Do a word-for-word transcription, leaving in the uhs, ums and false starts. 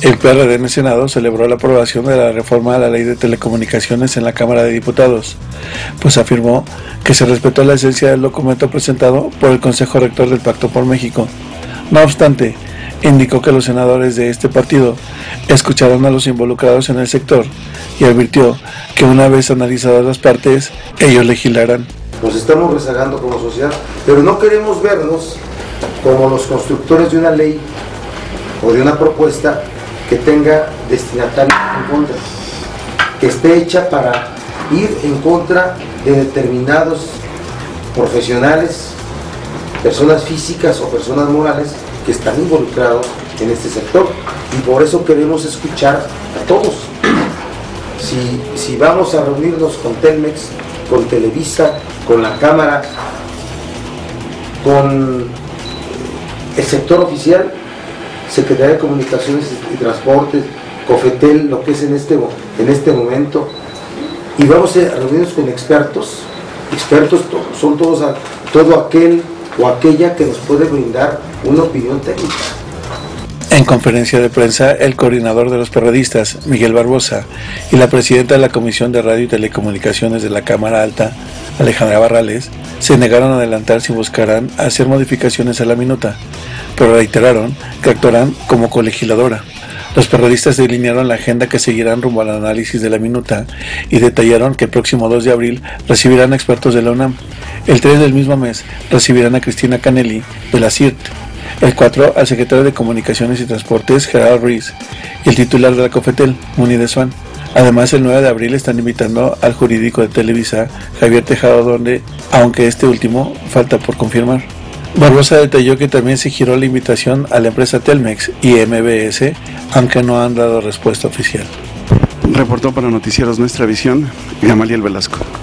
El P R D en el Senado celebró la aprobación de la reforma a la Ley de Telecomunicaciones en la Cámara de Diputados, pues afirmó que se respetó la esencia del documento presentado por el Consejo Rector del Pacto por México. No obstante, indicó que los senadores de este partido escucharon a los involucrados en el sector y advirtió que una vez analizadas las partes, ellos legislarán. Nos estamos rezagando como sociedad, pero no queremos vernos como los constructores de una ley o de una propuesta que tenga destinatarios en contra, que esté hecha para ir en contra de determinados profesionales, personas físicas o personas morales que están involucrados en este sector, y por eso queremos escuchar a todos. Si, si vamos a reunirnos con Telmex, con Televisa, con la Cámara, con el sector oficial, Secretaría de Comunicaciones y Transportes, COFETEL, lo que es en este, en este momento, y vamos a reunirnos con expertos, expertos son todos, todo aquel o aquella que nos puede brindar una opinión técnica. En conferencia de prensa, el coordinador de los perredistas, Miguel Barbosa, y la presidenta de la Comisión de Radio y Telecomunicaciones de la Cámara Alta, Alejandra Barrales, se negaron a adelantar si buscarán hacer modificaciones a la minuta, pero reiteraron que actuarán como colegisladora. Los periodistas delinearon la agenda que seguirán rumbo al análisis de la minuta y detallaron que el próximo dos de abril recibirán expertos de la UNAM. El tres del mismo mes recibirán a Cristina Canelli de la C I R T. El cuatro al secretario de Comunicaciones y Transportes, Gerardo Ruiz, y el titular de la COFETEL, Muni de Swan. Además, el nueve de abril están invitando al jurídico de Televisa, Javier Tejado Donde, aunque este último falta por confirmar. Barbosa detalló que también se giró la invitación a la empresa Telmex y M B S, aunque no han dado respuesta oficial. Reportó para Noticieros Nuestra Visión, Gamaliel Velasco.